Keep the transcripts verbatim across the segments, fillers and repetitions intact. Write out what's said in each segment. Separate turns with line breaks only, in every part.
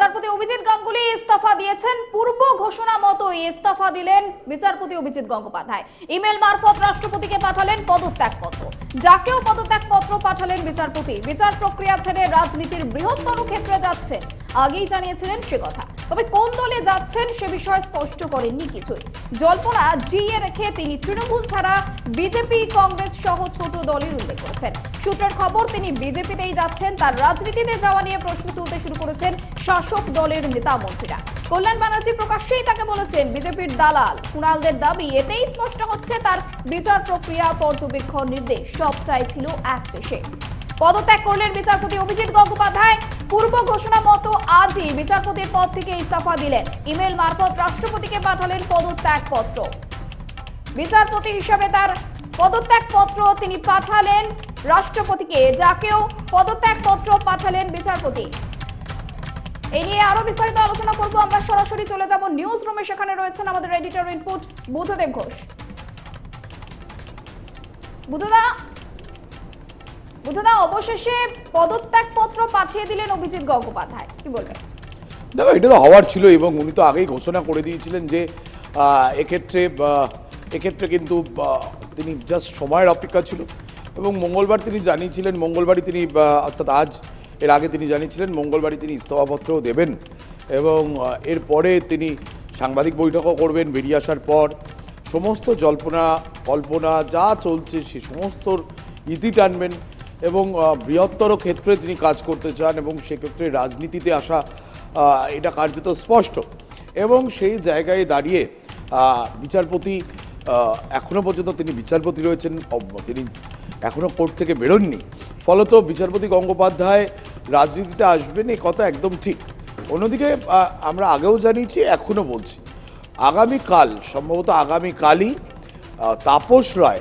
বিচারপতি অভিজিৎ গাঙ্গুলি ইস্তফা দিয়েছেন। পূর্ব ঘোষণা মতোই ইস্তফা দিলেন বিচারপতি অভিজিৎ গঙ্গোপাধ্যায়। ইমেল মারফত রাষ্ট্রপতিকে পাঠালেন পদত্যাগপত্র। যাকেও পদত্যাগপত্র পাঠালেন বিচারপতি। বিচার প্রক্রিয়া ছেড়ে রাজনীতির বৃহত্তর ক্ষেত্রে যাচ্ছেন, আগেই জানিয়েছিলেন সে কথা। তবে কোন দলে যাচ্ছেন সে বিষয়ে স্পষ্ট করেননি কিছুই। জল্পনা জিইয়ে রেখে তিনি তৃণমূল ছাড়া বিজেপি, কংগ্রেস সহ ছোট দলের উল্লেখ করেছেন। সূত্রের খবর তিনি বিজেপিতেই যাচ্ছেন। তার রাজনীতিতে যাওয়া নিয়ে প্রশ্ন তুলতে শুরু করেছেন শাসক দলের নেতা মন্ত্রীরা। কল্যাণ ব্যানার্জি প্রকাশ্যেই তাকে বলেছেন বিজেপির দালাল। কুণালদের দাবি, এতেই স্পষ্ট হচ্ছে তার বিচার প্রক্রিয়া, পর্যবেক্ষণ, নির্দেশ সবটাই ছিল এক পেশে। পদত্যাগ করলেন বিচারপতি অভিজিৎ গঙ্গোপাধ্যায়। পূর্ব ঘোষণা মতো আজই বিচারপতির পদ থেকে ইস্তফা দিলেন। ইমেল মারফত রাষ্ট্রপতিকে পাঠালেন পদত্যাগপত্র। বিচারপতি হিসাবে তার পদত্যাগপত্র তিনি পাঠালেন রাষ্ট্রপতিকে। যাকেও পদত্যাগপত্র পাঠালেন বিচারপতি। এই নিয়ে আরো বিস্তারিত আলোচনা করব। আমরা সরাসরি চলে যাব নিউজ রুমে। সেখানে রয়েছেন আমাদের এডিটর ইনপুট বুদ্ধদেব ঘোষ। বুদ্ধদা, বুদ্ধদা অবশেষে পদত্যাগপত্র পাঠিয়ে দিলেন অভিজিৎ গঙ্গোপাধ্যায়, কি বলবেন?
দেখো, এটা তো হওয়ার ছিল এবং উনি তো আগেই ঘোষণা করে দিয়েছিলেন যে এক্ষেত্রে এক্ষেত্রে কিন্তু তিনি জাস্ট সময়ের অপেক্ষা ছিল এবং মঙ্গলবার তিনি জানিয়েছিলেন, মঙ্গলবারই তিনি অর্থাৎ আজ এর আগে তিনি জানিয়েছিলেন মঙ্গলবারই তিনি ইস্তফাপত্র দেবেন এবং এরপরে তিনি সাংবাদিক বৈঠকও করবেন। বেরিয়ে আসার পর সমস্ত জল্পনা কল্পনা যা চলছে সে সমস্ত ইতি টানবেন এবং বৃহত্তর ক্ষেত্রে তিনি কাজ করতে চান এবং সেক্ষেত্রে রাজনীতিতে আসা এটা কার্যত স্পষ্ট। এবং সেই জায়গায় দাঁড়িয়ে বিচারপতি এখনও পর্যন্ত তিনি বিচারপতি রয়েছেন, তিনি এখনও কোর্ট থেকে বেরোননি। ফলত বিচারপতি গঙ্গোপাধ্যায় রাজনীতিতে আসবেন এই কথা একদম ঠিক। অন্যদিকে আমরা আগেও জানিয়েছি, এখনও বলছি, আগামীকাল সম্ভবত আগামীকালই তাপস রায়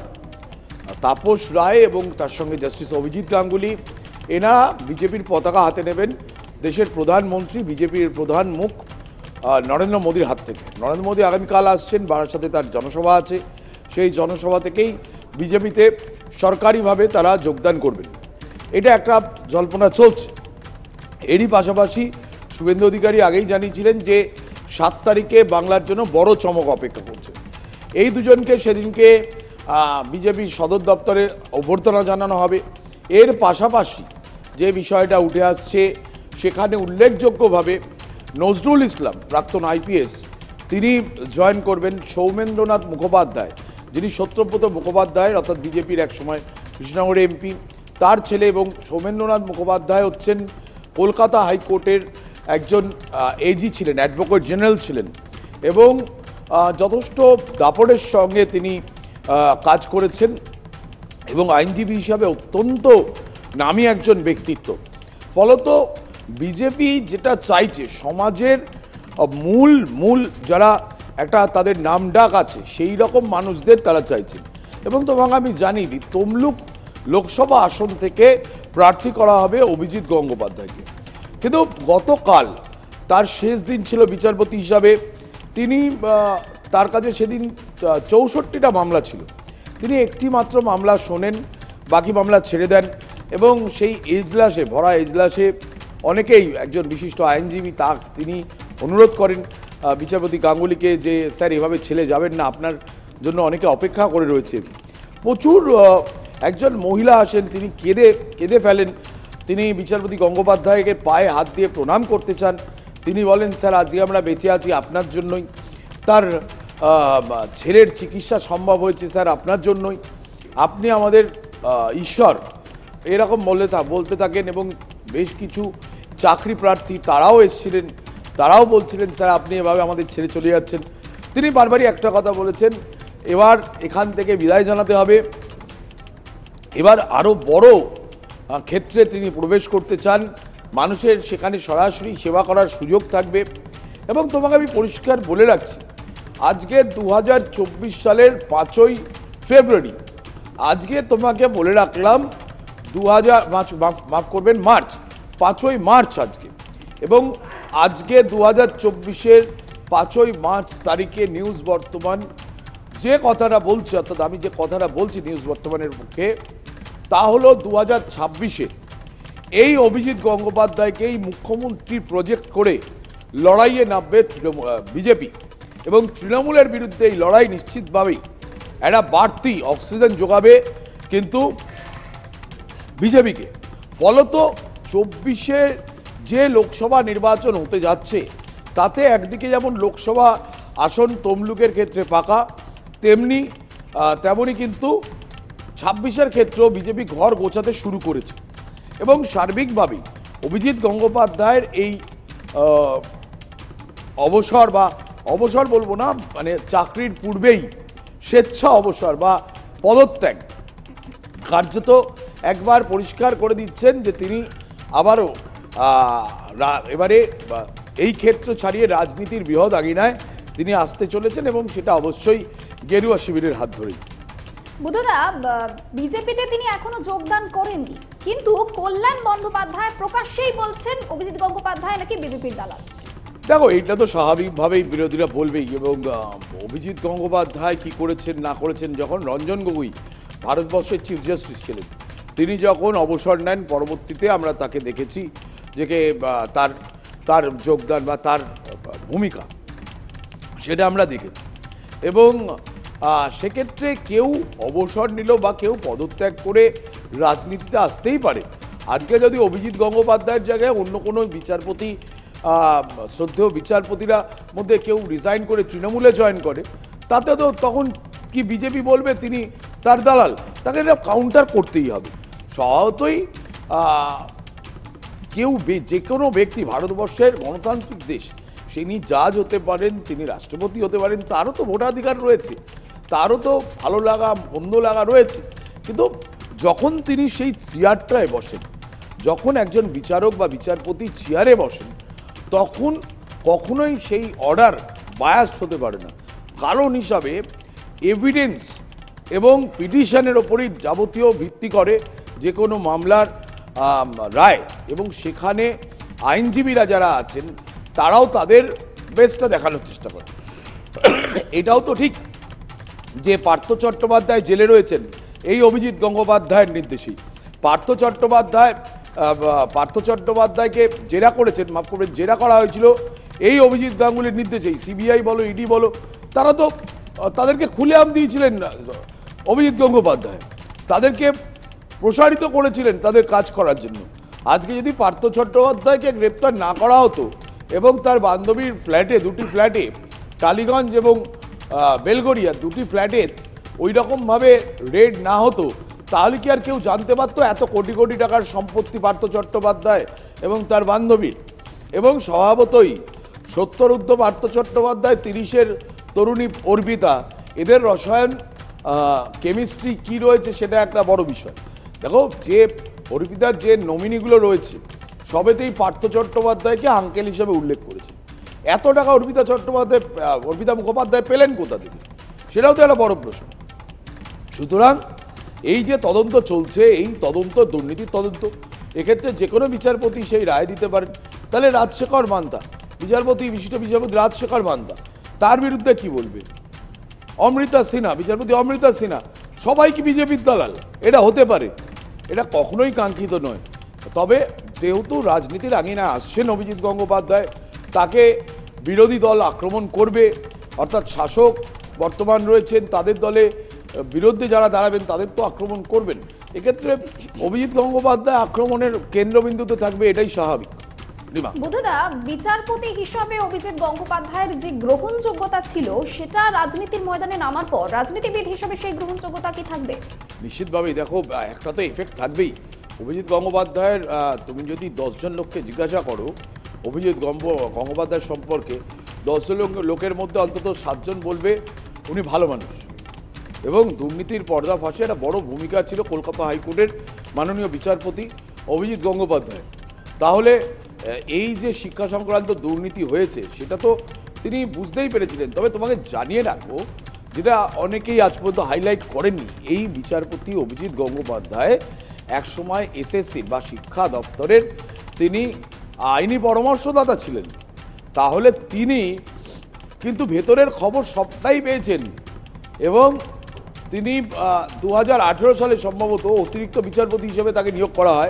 তাপস রায় এবং তার সঙ্গে জাস্টিস অভিজিৎ গাঙ্গুলি এনা বিজেপির পতাকা হাতে নেবেন। দেশের প্রধানমন্ত্রী, বিজেপির প্রধান মুখ নরেন্দ্র মোদীর হাত থেকে। নরেন্দ্র মোদী আগামীকাল আসছেন, বারাসাতে তার জনসভা আছে। সেই জনসভা থেকেই বিজেপিতে সরকারিভাবে তারা যোগদান করবেন, এটা একটা জল্পনা চলছে। এরই পাশাপাশি শুভেন্দু অধিকারী আগেই জানিয়েছিলেন যে সাত তারিখে বাংলার জন্য বড় চমক অপেক্ষা করছে। এই দুজনকে সেদিনকে বিজেপির সদর দপ্তরে অভ্যর্থনা জানানো হবে। এর পাশাপাশি যে বিষয়টা উঠে আসছে সেখানে উল্লেখযোগ্যভাবে নজরুল ইসলাম, প্রাক্তন আইপিএস, তিনি জয়েন করবেন। সৌমেন্দ্রনাথ মুখোপাধ্যায়, যিনি সত্যব্রত মুখোপাধ্যায়ের অর্থাৎ বিজেপির একসময় কৃষ্ণনগরে এমপি, তার ছেলে, এবং সৌমেন্দ্রনাথ মুখোপাধ্যায় হচ্ছেন কলকাতা হাইকোর্টের একজন এজি ছিলেন, অ্যাডভোকেট জেনারেল ছিলেন এবং যথেষ্ট দাপটের সঙ্গে তিনি কাজ করেছেন এবং আইনজীবী হিসাবে অত্যন্ত নামী একজন ব্যক্তিত্ব। ফলত বিজেপি যেটা চাইছে, সমাজের মূল মূল যারা একটা তাদের নামডাক আছে সেই রকম মানুষদের তারা চাইছেন। এবং তোমাকে আমি জানিয়ে দিই, তমলুক লোকসভা আসন থেকে প্রার্থী করা হবে অভিজিৎ গঙ্গোপাধ্যায়কে। কিন্তু গতকাল তার শেষ দিন ছিল বিচারপতি হিসাবে। তিনি তার কাছে সেদিন চৌষট্টিটা মামলা ছিল, তিনি একটি মাত্র মামলা শোনেন, বাকি মামলা ছেড়ে দেন এবং সেই এজলাসে, ভরা এজলাসে অনেকেই, একজন বিশিষ্ট আইনজীবী তা তিনি অনুরোধ করেন বিচারপতি গাঙ্গুলিকে যে স্যার এভাবে ছেড়ে যাবেন না, আপনার জন্য অনেকে অপেক্ষা করে রয়েছে। প্রচুর একজন মহিলা আসেন, তিনি কেঁদে কেঁদে ফেলেন। তিনি বিচারপতি গঙ্গোপাধ্যায়কে পায়ে হাত দিয়ে প্রণাম করতে চান। তিনি বলেন, স্যার আজকে আমরা বেঁচে আছি আপনার জন্যই, তার ছেলের চিকিৎসা সম্ভব হয়েছে স্যার আপনার জন্যই, আপনি আমাদের ঈশ্বর, এরকম বলে বলতে থাকেন। এবং বেশ কিছু চাকরি প্রার্থী তারাও এসেছিলেন, তারাও বলছিলেন স্যার আপনি এভাবে আমাদের ছেড়ে চলে যাচ্ছেন। তিনি বারবারই একটা কথা বলেছেন, এবার এখান থেকে বিদায় জানাতে হবে, এবার আরও বড় ক্ষেত্রে তিনি প্রবেশ করতে চান, মানুষের সেখানে সরাসরি সেবা করার সুযোগ থাকবে। এবং তোমাকে আমি পরিষ্কার বলে রাখছি, আজকে দু হাজার চব্বিশ সালের পাঁচই ফেব্রুয়ারি, আজকে তোমাকে বলে রাখলাম দু হাজার মাফ করবেন মার্চ, পাঁচই মার্চ আজকে। এবং আজকে দু হাজার চব্বিশের পাঁচই মার্চ তারিখে নিউজ বর্তমান যে কথাটা বলছে, অর্থাৎ আমি যে কথাটা বলছি নিউজ বর্তমানের মুখে, তা হলো দু হাজার ছাব্বিশে এই অভিজিৎ গঙ্গোপাধ্যায়কেই মুখ্যমন্ত্রী প্রজেক্ট করে লড়াইয়ে নামবে বিজেপি এবং তৃণমূলের বিরুদ্ধে এই লড়াই নিশ্চিতভাবেই একটা বাড়তি অক্সিজেন যোগাবে কিন্তু বিজেপিকে। ফলত চব্বিশে যে লোকসভা নির্বাচন হতে যাচ্ছে তাতে একদিকে যেমন লোকসভা আসন তমলুকের ক্ষেত্রে পাকা, তেমনি তেমনি কিন্তু ছাব্বিশের ক্ষেত্রেও বিজেপি ঘর গোছাতে শুরু করেছে এবং সার্বিকভাবেই অভিজিৎ গঙ্গোপাধ্যায়ের এই অবসর বা অবসর বলবো না, মানে চাকরির পূর্বেই স্বেচ্ছা অবসর বা পদত্যাগ কার্যত একবার পরিষ্কার করে দিচ্ছেন যে তিনি আবারও এবারে এই ক্ষেত্র ছাড়িয়ে রাজনীতির বৃহৎ আঙিনায় তিনি আসতে চলেছেন এবং সেটা অবশ্যই গেরুয়া শিবিরের হাত ধরেই।
বুধদা, বিজেপিতে তিনি এখনো যোগদান করেননি, কিন্তু কল্যাণ বন্দ্যোপাধ্যায় প্রকাশ্যেই বলছেন অভিজিৎ গঙ্গোপাধ্যায় নাকি বিজেপির দালাল।
দেখো, এটা তো স্বাভাবিকভাবেই বিরোধীরা বলবেই এবং অভিজিৎ গঙ্গোপাধ্যায় কি করেছেন না করেছেন, যখন রঞ্জন গগৈ ভারতবর্ষের চিফ জাস্টিস ছিলেন তিনি যখন অবসর নেন পরবর্তীতে আমরা তাকে দেখেছি যে তার তার যোগদান বা তার ভূমিকা সেটা আমরা দেখেছি এবং সেক্ষেত্রে কেউ অবসর নিল বা কেউ পদত্যাগ করে রাজনীতিতে আসতেই পারে। আজকে যদি অভিজিৎ গঙ্গোপাধ্যায়ের জায়গায় অন্য কোনো বিচারপতি, শ্রদ্ধেয় বিচারপতিরা মধ্যে কেউ রিজাইন করে তৃণমূলে জয়েন করে, তাতে তো তখন কি বিজেপি বলবে তিনি তার দালাল? তাকে এটা কাউন্টার করতেই হবে। স্বভাবতই কেউ যে কোনো ব্যক্তি, ভারতবর্ষের গণতান্ত্রিক দেশ, তিনি জাজ হতে পারেন, তিনি রাষ্ট্রপতি হতে পারেন, তারও তো ভোটাধিকার রয়েছে, তারও তো ভালো লাগা মন্দ লাগা রয়েছে। কিন্তু যখন তিনি সেই চেয়ারটায় বসেন, যখন একজন বিচারক বা বিচারপতি চেয়ারে বসেন, তখন কখনোই সেই অর্ডার বায়াসড হতে পারে না। কারণ হিসাবে এভিডেন্স এবং পিটিশনের ওপরই যাবতীয় ভিত্তি করে যে কোনো মামলার রায় এবং সেখানে আইনজীবীরা যারা আছেন তারাও তাদের বেস্টটা দেখানোর চেষ্টা করে। এটাও তো ঠিক যে পার্থ চট্টোপাধ্যায় জেলে রয়েছেন এই অভিজিৎ গঙ্গোপাধ্যায়ের নির্দেশেই। পার্থ চট্টোপাধ্যায় পার্থ চট্টোপাধ্যায়কে জেরা করেছেন, মাফ করবেন, জেরা করা হয়েছিল এই অভিজিৎ গাঙ্গুলির নির্দেশেই। সিবিআই বলো, ইডি বলো, তারা তো তাদেরকে খুলেআম দিয়েছিলেন অভিজিৎ গঙ্গোপাধ্যায়, তাদেরকে প্রসারিত করেছিলেন তাদের কাজ করার জন্য। আজকে যদি পার্থ চট্টোপাধ্যায়কে গ্রেপ্তার না করা হতো এবং তার বান্ধবীর ফ্ল্যাটে, দুটি ফ্ল্যাটে, টালিগঞ্জ এবং বেলগড়িয়া দুটি ফ্ল্যাটে ওই রকমভাবে রেড না হতো, তাহলে কি আর কেউ জানতে পারতো এত কোটি কোটি টাকার সম্পত্তি পার্থ চট্টোপাধ্যায় এবং তার বান্ধবীর? এবং স্বভাবতই সত্তরুদ্ধ পার্থ চট্টোপাধ্যায়, তিরিশের তরুণী অর্পিতা, এদের রসায়ন কেমিস্ট্রি কি রয়েছে সেটা একটা বড় বিষয়। দেখো, যে অর্পিতার যে নমিনিগুলো রয়েছে সবেতেই পার্থ চট্টোপাধ্যায়কে আঙ্কেল হিসেবে উল্লেখ করেছে। এত টাকা অর্পিতা চট্টোপাধ্যায়, অর্পিতা মুখোপাধ্যায় পেলেন কোথা থেকে, সেটাও তো একটা বড় প্রশ্ন। সুতরাং এই যে তদন্ত চলছে, এই তদন্ত দুর্নীতির তদন্ত, এক্ষেত্রে যে কোনো বিচারপতি সেই রায় দিতে পারেন। তাহলে রাজশেখর মান্তা, বিচারপতি, বিশিষ্ট বিচারপতি রাজশেখর মান্তা, তার বিরুদ্ধে কি বলবে? অমৃতা সিনহা, বিচারপতি অমৃতা সিনহা, সবাই কি বিজেপির দালাল? এটা হতে পারে, এটা কখনোই কাঙ্ক্ষিত নয়। তবে যেহেতু রাজনীতির আঙিনায় আসছেন অভিজিৎ গঙ্গোপাধ্যায়, তাকে বিরোধী দল আক্রমণ করবে, অর্থাৎ শাসক বর্তমান রয়েছেন তাদের দলে বিরুদ্ধে যারা দাঁড়াবেন তাদের তো আক্রমণ করবেন। এক্ষেত্রে অভিজিৎ গঙ্গোপাধ্যায় আক্রমণের কেন্দ্রবিন্দুতে থাকবে, এটাই স্বাভাবিক।
বুধদা, বিচারপতি হিসাবে অভিজিৎ গঙ্গোপাধ্যায়ের যে গ্রহণযোগ্যতা ছিল সেটা রাজনীতির ময়দানে নামার পর রাজনীতিবিদ হিসাবে সেই গ্রহণযোগ্যতা কি থাকবে?
নিশ্চিতভাবেই। দেখো, একটা তো এফেক্ট থাকবেই। অভিজিৎ গঙ্গোপাধ্যায়ের, তুমি যদি দশজন লোককে জিজ্ঞাসা করো অভিজিৎ গঙ্গোপাধ্যায়ের সম্পর্কে, দশজন লোকের মধ্যে অন্তত সাতজন বলবে উনি ভালো মানুষ এবং দুর্নীতির পর্দা ফাঁসে একটা বড় ভূমিকা ছিল কলকাতা হাইকোর্টের মাননীয় বিচারপতি অভিজিৎ গঙ্গোপাধ্যায়। তাহলে এই যে শিক্ষা সংক্রান্ত দুর্নীতি হয়েছে সেটা তো তিনি বুঝতেই পেরেছিলেন। তবে তোমাকে জানিয়ে রাখবো, যেটা অনেকেই আজ পর্যন্ত হাইলাইট করেননি, এই বিচারপতি অভিজিৎ গঙ্গোপাধ্যায় একসময় এসএসসি বা শিক্ষা দপ্তরের তিনি আইনি পরামর্শদাতা ছিলেন। তাহলে তিনি কিন্তু ভেতরের খবর সবটাই পেয়েছেন এবং তিনি দু হাজার আঠেরো সালে সম্ভবত অতিরিক্ত বিচারপতি হিসেবে তাকে নিয়োগ করা হয়।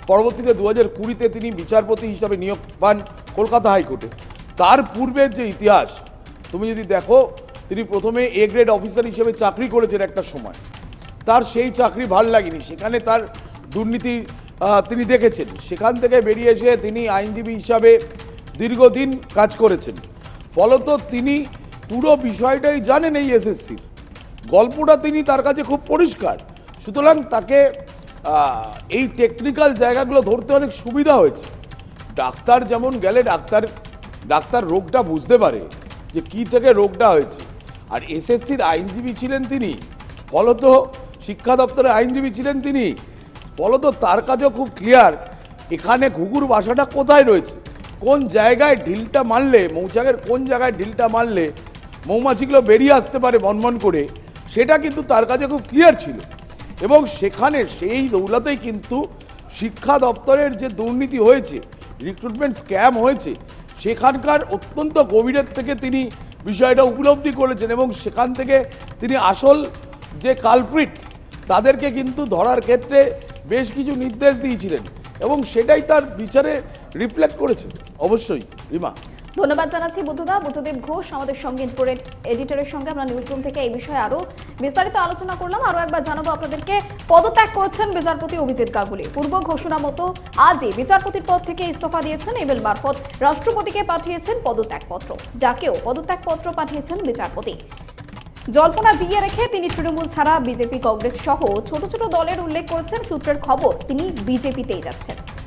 পরবর্তীতে দু হাজার কুড়িতে তিনি বিচারপতি হিসাবে নিয়োগ পান কলকাতা হাইকোর্টে। তার পূর্বের যে ইতিহাস তুমি যদি দেখো, তিনি প্রথমে এ গ্রেড অফিসার হিসেবে চাকরি করেছেন একটা সময়, তার সেই চাকরি ভাল লাগেনি, সেখানে তার দুর্নীতি আহ, তিনি দেখেছেন। সেখান থেকে বেরিয়ে এসে তিনি আইনজীবী হিসাবে দীর্ঘদিন কাজ করেছেন। ফলত তিনি পুরো বিষয়টাই জানেন এই এসএসসির গল্পটা, তিনি তার কাছে খুব পরিষ্কার। সুতরাং তাকে আহ, এই টেকনিক্যাল জায়গাগুলো ধরতে অনেক সুবিধা হয়েছে। ডাক্তার যেমন গেলে ডাক্তার ডাক্তার রোগটা বুঝতে পারে যে কী থেকে রোগটা হয়েছে। আর এসএসসির আইনজীবী ছিলেন তিনি, ফলত শিক্ষা দপ্তরের আইনজীবী ছিলেন তিনি, ফলত তার কাছেও খুব ক্লিয়ার এখানে ঘুঘুর বাসাটা কোথায় রয়েছে, কোন জায়গায় ঢিলটা মারলে, মৌচাকের কোন জায়গায় ঢিলটা মারলে মৌমাছিগুলো বেরিয়ে আসতে পারে মনমন করে, সেটা কিন্তু তার কাছে খুব ক্লিয়ার ছিল। এবং সেখানে সেই দৌলতেই কিন্তু শিক্ষা দপ্তরের যে দুর্নীতি হয়েছে, রিক্রুটমেন্ট স্ক্যাম হয়েছে, সেখানকার অত্যন্ত গভীরের থেকে তিনি বিষয়টা উপলব্ধি করেছেন এবং সেখান থেকে তিনি আসল যে কালপ্রিট তাদেরকে কিন্তু ধরার ক্ষেত্রে বেশ কিছু নির্দেশ দিয়েছিলেন এবং সেটাই তার বিচারে রিফ্লেক্ট করেছে। অবশ্যই রিমা,
ধন্যবাদ জানাচ্ছি বুদ্ধদা। বুদ্ধদেব ঘোষ আমাদের সঙ্গে এডিটরের সঙ্গে আমরা নিউজ রুম থেকে এই বিষয়ে আরো বিস্তারিত আলোচনা করলাম। আরো একবার জানাবো আপনাদেরকে, পদত্যাগ করেছেন বিচারপতি অভিজিৎ গাঙ্গুলি। পূর্ব ঘোষণা মতো আজই বিচারপতির পদ থেকে ইস্তফা দিয়েছেন, ইমেল মারফত রাষ্ট্রপতিকে পাঠিয়েছেন পদত্যাগপত্র, যাকেও পদত্যাগপত্র পাঠিয়েছেন বিচারপতি। জল্পনা জিইয়ে রেখে তিনি তৃণমূল ছাড়া বিজেপি, কংগ্রেস সহ ছোট ছোট দলের উল্লেখ করেছেন। সূত্রের খবর তিনি বিজেপিতেই যাচ্ছেন।